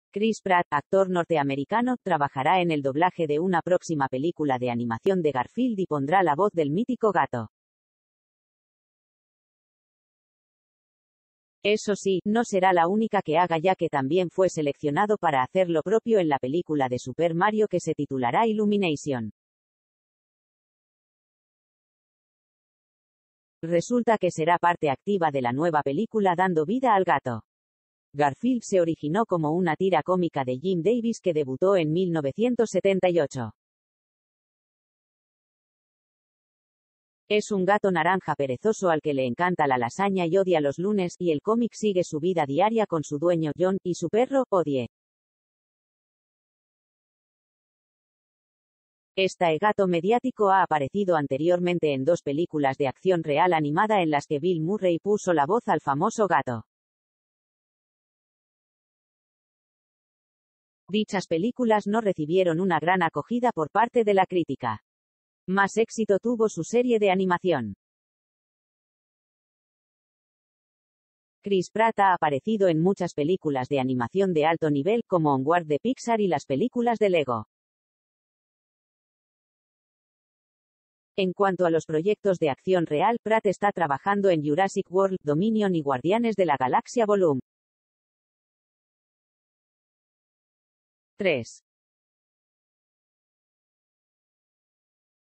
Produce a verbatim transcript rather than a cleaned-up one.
Chris Pratt, actor norteamericano, trabajará en el doblaje de una próxima película de animación de Garfield y pondrá la voz del mítico gato. Eso sí, no será la única que haga, ya que también fue seleccionado para hacer lo propio en la película de Super Mario que se titulará Illumination. Resulta que será parte activa de la nueva película dando vida al gato. Garfield se originó como una tira cómica de Jim Davis que debutó en mil novecientos setenta y ocho. Es un gato naranja perezoso al que le encanta la lasaña y odia los lunes, y el cómic sigue su vida diaria con su dueño, John, y su perro, Odie. Este gato mediático ha aparecido anteriormente en dos películas de acción real animada en las que Bill Murray puso la voz al famoso gato. Dichas películas no recibieron una gran acogida por parte de la crítica. Más éxito tuvo su serie de animación. Chris Pratt ha aparecido en muchas películas de animación de alto nivel, como Onward de Pixar y las películas de Lego. En cuanto a los proyectos de acción real, Pratt está trabajando en Jurassic World, Dominion y Guardianes de la Galaxia Vol. tres.